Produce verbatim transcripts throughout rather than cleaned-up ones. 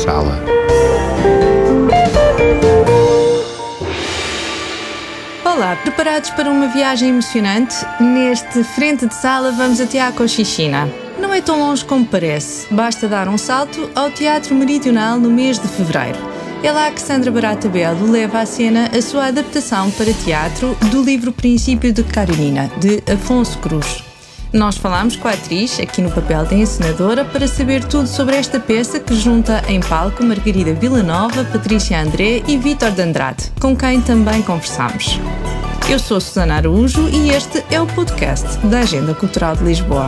sala. Olá, preparados para uma viagem emocionante? Neste Frente de Sala vamos até à Cochichina. Não é tão longe como parece, basta dar um salto ao Teatro Meridional no mês de fevereiro. É lá que Sandra Barata Belo leva à cena a sua adaptação para teatro do livro Princípio de Karenina, de Afonso Cruz. Nós falámos com a atriz, aqui no papel de encenadora, para saber tudo sobre esta peça que junta em palco Margarida Villanova, Patrícia André e Vítor de Andrade, com quem também conversámos. Eu sou Susana Araújo e este é o podcast da Agenda Cultural de Lisboa.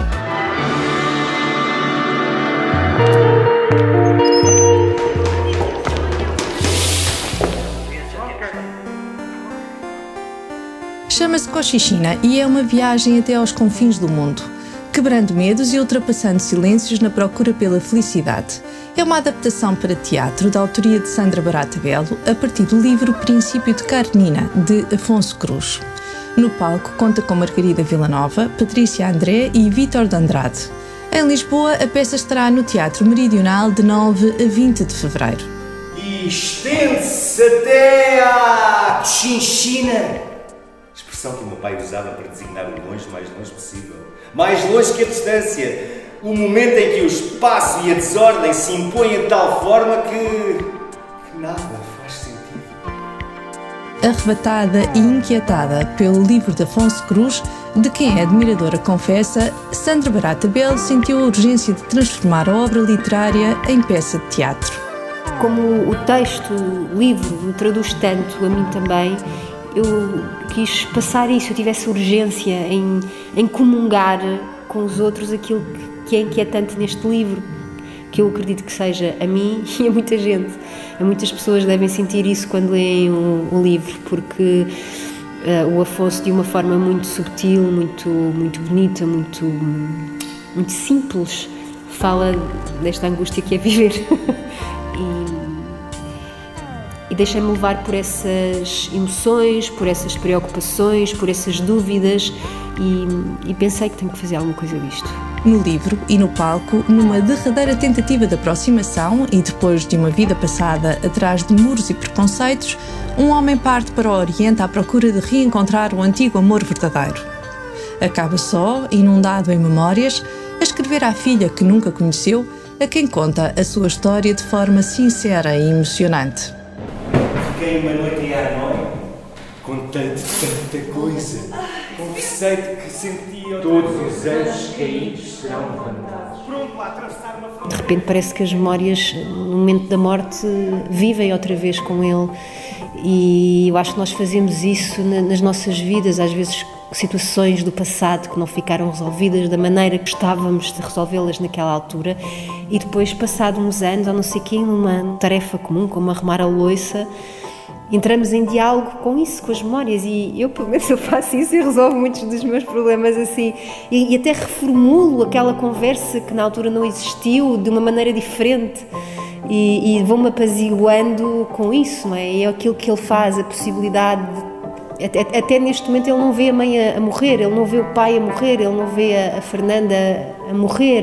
Chama-se Cochichina e é uma viagem até aos confins do mundo, quebrando medos e ultrapassando silêncios na procura pela felicidade. É uma adaptação para teatro da autoria de Sandra Barata Belo, a partir do livro Princípio de Karenina, de Afonso Cruz. No palco conta com Margarida Villanova, Patrícia André e Vítor de Andrade. Em Lisboa, a peça estará no Teatro Meridional de nove a vinte de fevereiro. E estende-se até à Cochichina. Expressão que o meu pai usava para designar o longe, mais longe possível. Mais longe que a distância. O momento em que o espaço e a desordem se impõem de tal forma que... que nada faz sentido. Arrebatada e inquietada pelo livro de Afonso Cruz, de quem é admiradora confessa, Sandra Barata Belo sentiu a urgência de transformar a obra literária em peça de teatro. Como o texto, o livro, me traduz tanto a mim também, eu quis passar isso, eu tivesse urgência em, em comungar com os outros aquilo que, que é inquietante neste livro, que eu acredito que seja a mim e a muita gente. A muitas pessoas devem sentir isso quando leem o, o livro, porque uh, o Afonso, de uma forma muito subtil, muito, muito bonita, muito, muito simples, fala desta angústia que é viver. e, E deixei-me levar por essas emoções, por essas preocupações, por essas dúvidas e, e pensei que tenho que fazer alguma coisa disto. No livro e no palco, numa derradeira tentativa de aproximação e depois de uma vida passada atrás de muros e preconceitos, um homem parte para o Oriente à procura de reencontrar o antigo amor verdadeiro. Acaba só, inundado em memórias, a escrever à filha que nunca conheceu, a quem conta a sua história de forma sincera e emocionante. Fiquei uma noite em Hanoi, contei-te tanta coisa, confessei-te que sentia... Todos os anjos caídos serão levantados. Pronto a atravessar uma fronteira. De repente parece que as memórias, no momento da morte, vivem outra vez com ele e eu acho que nós fazemos isso nas nossas vidas, às vezes situações do passado que não ficaram resolvidas da maneira que estávamos de resolvê-las naquela altura e depois, passado uns anos, ou não sei o quê, numa tarefa comum, como arrumar a louça, entramos em diálogo com isso, com as memórias e eu, pelo menos, eu faço isso e resolvo muitos dos meus problemas assim e, e até reformulo aquela conversa que na altura não existiu de uma maneira diferente e, e vou-me apaziguando com isso, não é? É aquilo que ele faz, a possibilidade de, até, até neste momento ele não vê a mãe a, a morrer, ele não vê o pai a morrer, ele não vê a, a Fernanda a, a morrer,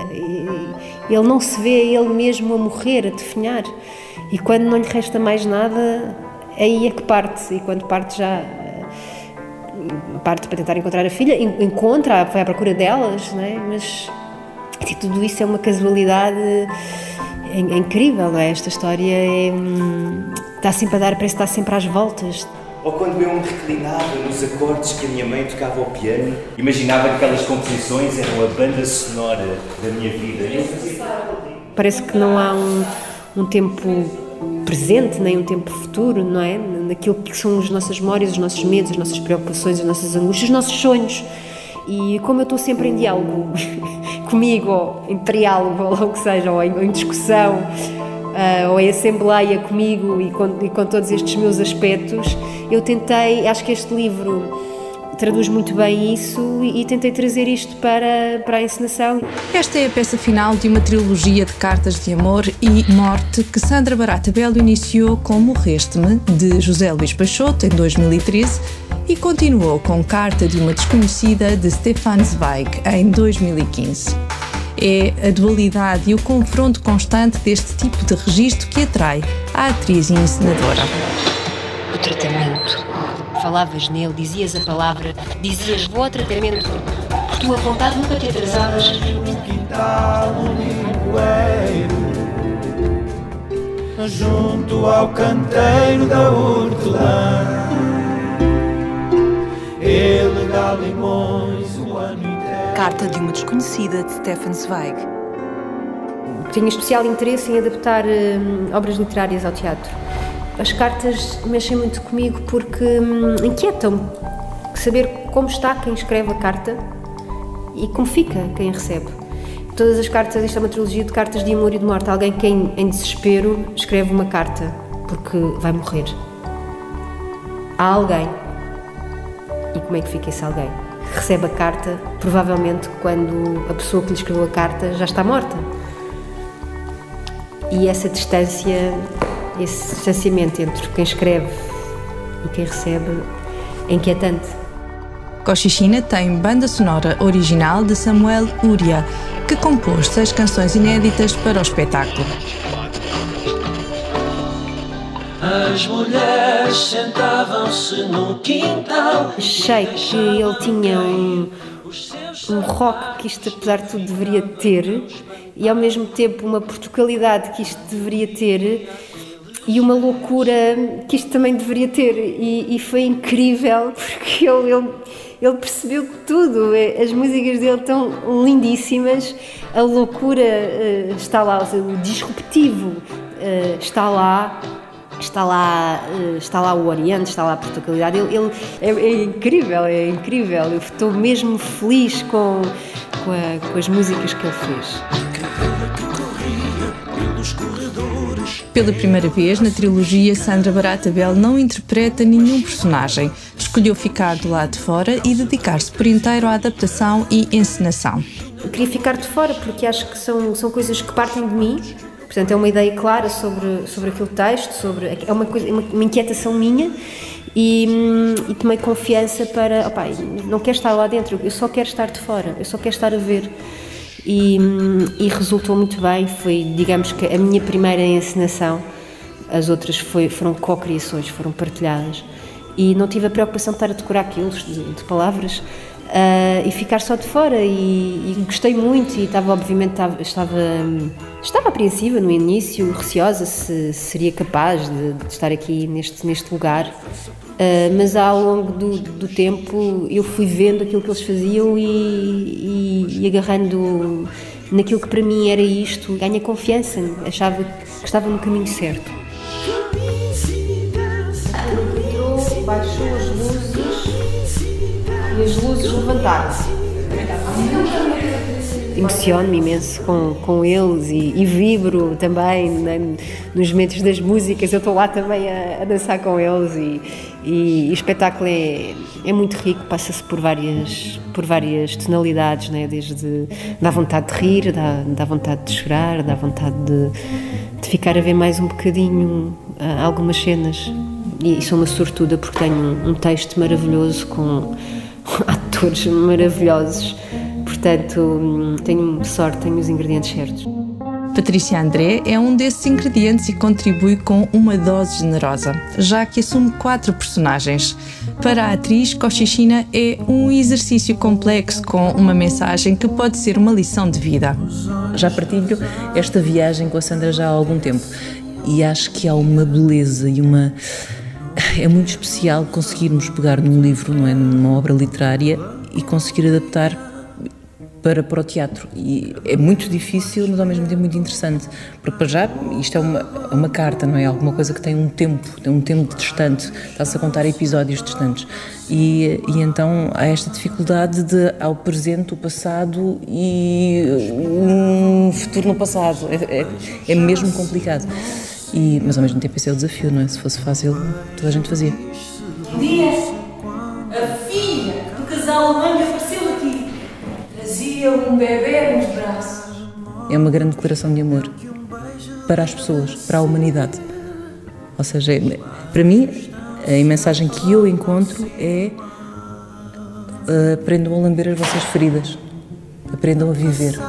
ele não se vê a ele mesmo a morrer, a definhar e quando não lhe resta mais nada, aí é que parte, e quando parte já parte para tentar encontrar a filha, encontra, vai à procura delas, não é? Mas assim, tudo isso é uma casualidade é, é incrível, não é? Esta história é, está sempre a dar, parece que está sempre às voltas. Ou quando eu me reclinava nos acordes que a minha mãe tocava ao piano, imaginava que aquelas composições eram a banda sonora da minha vida. Eu fazia... Parece que não há um, um tempo presente, nem um tempo futuro, não é? Naquilo que são as nossas memórias, os nossos medos, as nossas preocupações, as nossas angústias, os nossos sonhos. E como eu estou sempre em diálogo comigo, ou em triálogo, ou logo que seja, ou em, ou em discussão, uh, ou em assembleia comigo e com, e com todos estes meus aspectos, eu tentei, acho que este livro traduz muito bem isso e, e tentei trazer isto para, para a encenação. Esta é a peça final de uma trilogia de cartas de amor e morte que Sandra Barata Belo iniciou com Morreste-me, de José Luís Peixoto, em dois mil e treze, e continuou com Carta de uma Desconhecida, de Stefan Zweig, em dois mil e quinze. É a dualidade e o confronto constante deste tipo de registro que atrai a atriz e encenadora. O tratamento. Falavas nele, dizias a palavra, dizias vou ao tratamento, por tua vontade nunca te atrasavas. No quintal, no limoeiro, junto ao canteiro da hortelã, ele dá limões o ano inteiro. Carta de uma desconhecida, de Stefan Zweig. Tenho especial interesse em adaptar hum, obras literárias ao teatro. As cartas mexem muito comigo porque hum, inquietam-me saber como está quem escreve a carta e como fica quem recebe. Todas as cartas, isto é uma trilogia de cartas de amor e de morte. Alguém que em, em desespero escreve uma carta porque vai morrer. Há alguém. E como é que fica esse alguém? Recebe a carta, provavelmente quando a pessoa que lhe escreveu a carta já está morta. E essa distância, esse distanciamento entre quem escreve e quem recebe é inquietante. Cochichina tem banda sonora original de Samuel Uria, que compôs seis canções inéditas para o espetáculo. As mulheres sentavam-se no quintal. Achei que ele tinha um, um rock que isto, apesar de tudo, deveria ter, e ao mesmo tempo uma portugalidade que isto deveria ter, e uma loucura que isto também deveria ter. E, e foi incrível, porque ele, ele, ele percebeu tudo. As músicas dele estão lindíssimas, a loucura uh, está lá, o disruptivo uh, está lá. Está lá, está lá o Oriente, está lá a Portugalidade. Ele, ele é, é incrível, é incrível. Eu estou mesmo feliz com, com, a, com as músicas que ele fez. Pela primeira vez na trilogia, Sandra Barata Bel não interpreta nenhum personagem. Escolheu ficar do lado de fora e dedicar-se por inteiro à adaptação e encenação. Eu queria ficar de fora porque acho que são, são coisas que partem de mim. Portanto, é uma ideia clara sobre, sobre aquele texto, sobre, é uma, coisa, uma, uma inquietação minha e, e tomei confiança para, opa, não quero estar lá dentro, eu só quero estar de fora, eu só quero estar a ver. E, e resultou muito bem, foi, digamos que a minha primeira encenação, as outras foi, foram co-criações, foram partilhadas. E não tive a preocupação de estar a decorar quilos de, de palavras, Uh, e ficar só de fora e, e gostei muito e estava obviamente estava, estava, estava apreensiva no início, receosa se, se seria capaz de, de estar aqui neste, neste lugar, uh, mas ao longo do, do tempo eu fui vendo aquilo que eles faziam e, e, e agarrando naquilo que para mim era isto, ganhei confiança, achava que estava no caminho certo. Entrou, baixou as luzes e as luzes levantaram-se. Emociono-me imenso com, com eles e, e vibro também, né, nos momentos das músicas, eu estou lá também a, a dançar com eles e, e, e o espetáculo é, é muito rico, passa-se por várias, por várias tonalidades, né, desde dá vontade de rir, dá, dá vontade de chorar, dá vontade de, de ficar a ver mais um bocadinho uh, algumas cenas e, e sou uma sortuda porque tenho um, um texto maravilhoso com atores maravilhosos, portanto tenho sorte, tenho os ingredientes certos. Patrícia André é um desses ingredientes e contribui com uma dose generosa, já que assume quatro personagens. Para a atriz, Cochichina é um exercício complexo com uma mensagem que pode ser uma lição de vida. Já partilho esta viagem com a Sandra já há algum tempo e acho que há uma beleza e uma... É muito especial conseguirmos pegar num livro, não é, numa obra literária e conseguir adaptar para, para o teatro. E é muito difícil, mas ao mesmo tempo muito interessante. Porque para já, isto é uma, uma carta, não é? Alguma coisa que tem um tempo, tem um tempo distante, está-se a contar episódios distantes. E, e então há esta dificuldade de, ao presente, o passado e um futuro no passado. É, é, é mesmo complicado. E, mas ao mesmo tempo esse é o desafio, não é? Se fosse fácil, toda a gente fazia. Um dia, a filha do casal alemão apareceu aqui. Trazia um bebê nos braços. É uma grande declaração de amor para as pessoas, para a humanidade. Ou seja, para mim, a mensagem que eu encontro é uh, aprendam a lamber as vossas feridas, aprendam a viver.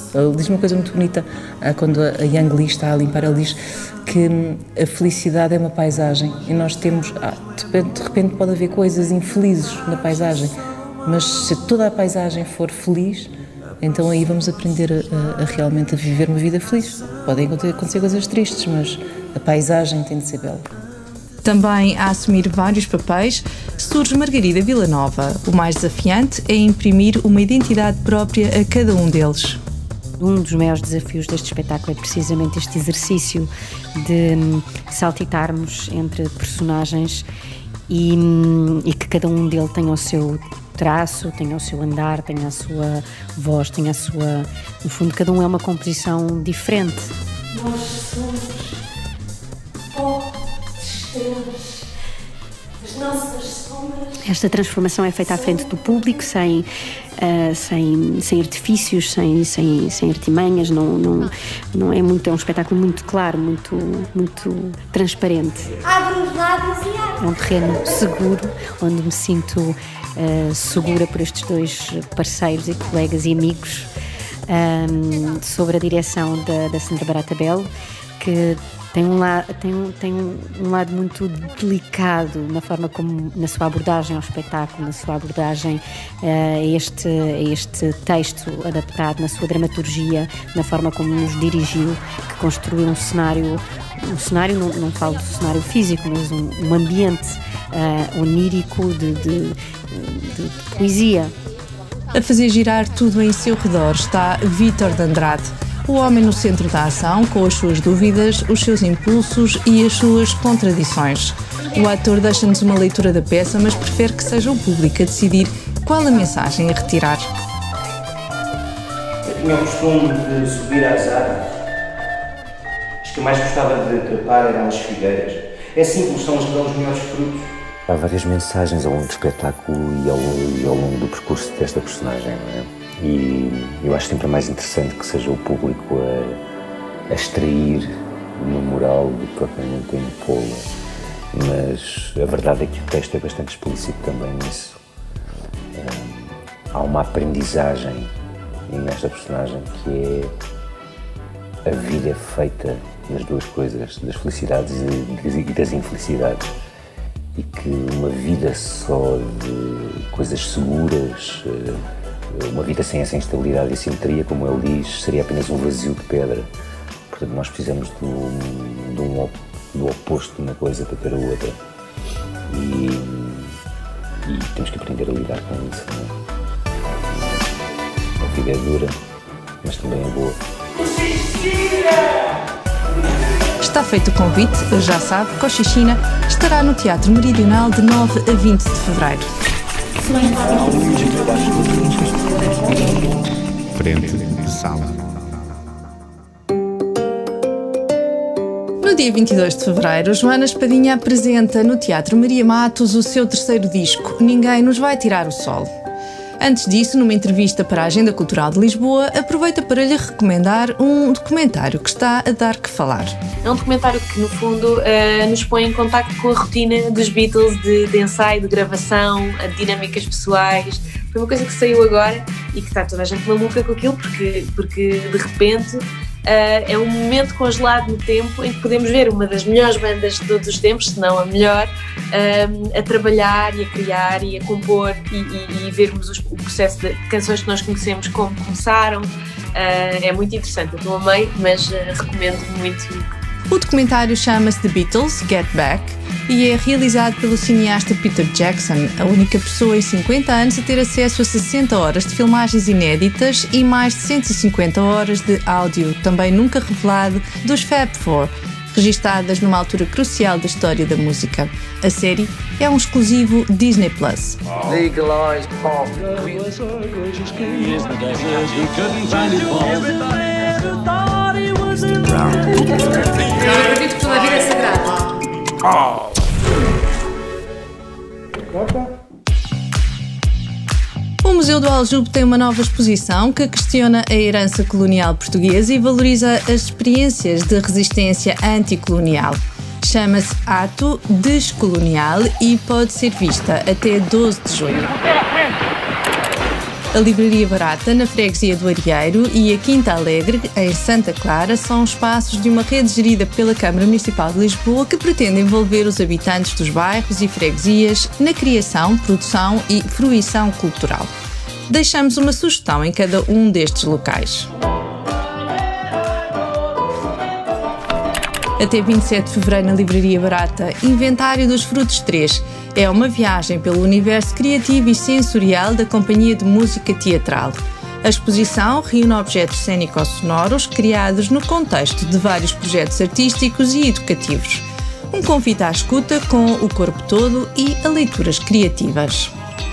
Ele diz uma coisa muito bonita, quando a Yang Li está a limpar, ele diz que a felicidade é uma paisagem e nós temos, ah, de repente pode haver coisas infelizes na paisagem, mas se toda a paisagem for feliz, então aí vamos aprender a, a realmente a viver uma vida feliz. Podem acontecer coisas tristes, mas a paisagem tem de ser bela. Também a assumir vários papéis, surge Margarida Villanova. O mais desafiante é imprimir uma identidade própria a cada um deles. Um dos maiores desafios deste espetáculo é precisamente este exercício de saltitarmos entre personagens e, e que cada um deles tenha o seu traço, tenha o seu andar, tenha a sua voz, tenha a sua... No fundo, cada um é uma composição diferente. Nós somos pó de estrelas, as nossas sombras. Esta transformação é feita à frente do público, sem, uh, sem, sem artifícios, sem, sem, sem artimanhas, não, não, não é, muito, é um espetáculo muito claro, muito, muito transparente. Abre os lábios e abre. É um terreno seguro, onde me sinto uh, segura por estes dois parceiros e colegas e amigos, um, sobre a direção da, da Sandra Barata Belo, que tem um, la, tem, um, tem um, um lado muito delicado na forma como, na sua abordagem ao espetáculo, na sua abordagem uh, a, este, a este texto adaptado, na sua dramaturgia, na forma como nos dirigiu, que construiu um cenário, um cenário, não, não falo do cenário físico, mas um, um ambiente uh, onírico de, de, de, de poesia. A fazer girar tudo em seu redor está Vítor de Andrade, o homem no centro da ação, com as suas dúvidas, os seus impulsos e as suas contradições. O ator deixa-nos uma leitura da peça, mas prefere que seja o público a decidir qual a mensagem a retirar. Eu tinha o costume de subir às árvores. As que mais gostava de trepar eram as figueiras. É simples, são as que dão os melhores frutos. Há várias mensagens ao longo do espetáculo e ao, e ao longo do percurso desta personagem, não é? E eu acho sempre mais interessante que seja o público a, a extrair uma moral do que propriamente a impô-la. Mas a verdade é que o texto é bastante explícito também nisso. Um, há uma aprendizagem nesta personagem que é a vida é feita das duas coisas, das felicidades e das infelicidades. E que uma vida só de coisas seguras, uma vida sem essa instabilidade e simetria, como ele diz, seria apenas um vazio de pedra. Portanto, nós precisamos do, do, do oposto de uma coisa para ter a outra. E, e temos que aprender a lidar com isso. Não é? A vida é dura, mas também é boa. Está feito o convite, já sabe, Cochichina estará no Teatro Meridional de nove a vinte de fevereiro. Frente de sala. No dia vinte e dois de fevereiro, Joana Espadinha apresenta no Teatro Maria Matos o seu terceiro disco, Ninguém Nos Vai Tirar o Sol. Antes disso, numa entrevista para a Agenda Cultural de Lisboa, aproveita para lhe recomendar um documentário que está a dar que falar. É um documentário que, no fundo, uh, nos põe em contacto com a rotina dos Beatles, de, de ensaio, de gravação, de dinâmicas pessoais. Foi uma coisa que saiu agora e que está toda a gente maluca com aquilo, porque, porque de repente, Uh, é um momento congelado no tempo em que podemos ver uma das melhores bandas de todos os tempos, se não a melhor, uh, a trabalhar e a criar e a compor e, e, e vermos os, o processo de canções que nós conhecemos como começaram. Uh, é muito interessante, eu estou a meio, mas uh, recomendo muito. O documentário chama-se The Beatles, Get Back e é realizado pelo cineasta Peter Jackson, a única pessoa em cinquenta anos a ter acesso a sessenta horas de filmagens inéditas e mais de cento e cinquenta horas de áudio, também nunca revelado, dos Fab Four, registadas numa altura crucial da história da música. A série é um exclusivo Disney Plus. Legalize pop. Eu acredito que toda a vida é sagrada. O Museu do Aljube tem uma nova exposição que questiona a herança colonial portuguesa e valoriza as experiências de resistência anticolonial. Chama-se Ato Descolonial e pode ser vista até doze de junho. A Livraria Barata, na freguesia do Arieiro, e a Quinta Alegre, em Santa Clara, são espaços de uma rede gerida pela Câmara Municipal de Lisboa que pretende envolver os habitantes dos bairros e freguesias na criação, produção e fruição cultural. Deixamos uma sugestão em cada um destes locais. Até vinte e sete de fevereiro, na Livraria Barata, Inventário dos Frutos três. É uma viagem pelo universo criativo e sensorial da Companhia de Música Teatral. A exposição reúne objetos cênico-sonoros criados no contexto de vários projetos artísticos e educativos. Um convite à escuta com o corpo todo e a leituras criativas.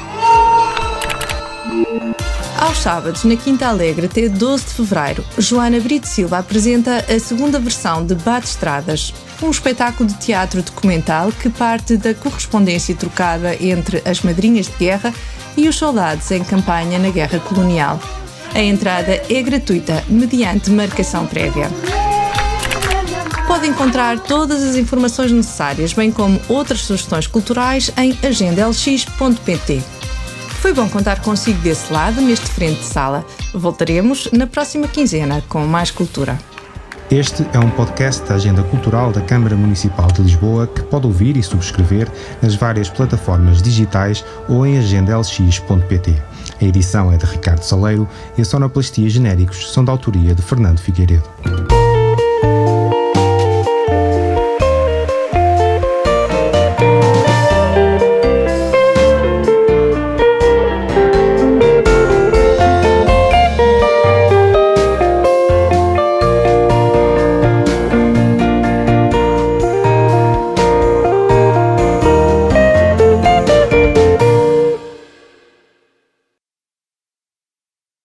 Aos sábados, na Quinta Alegre, até doze de fevereiro, Joana Brito Silva apresenta a segunda versão de Bate Estradas, um espetáculo de teatro documental que parte da correspondência trocada entre as madrinhas de guerra e os soldados em campanha na Guerra Colonial. A entrada é gratuita, mediante marcação prévia. Pode encontrar todas as informações necessárias, bem como outras sugestões culturais, em agenda l x ponto p t. Foi bom contar consigo desse lado, neste Frente de Sala. Voltaremos na próxima quinzena com mais cultura. Este é um podcast da Agenda Cultural da Câmara Municipal de Lisboa que pode ouvir e subscrever nas várias plataformas digitais ou em agenda l x ponto p t. A edição é de Ricardo Saleiro e a sonoplastia genéricos são da autoria de Fernando Figueiredo.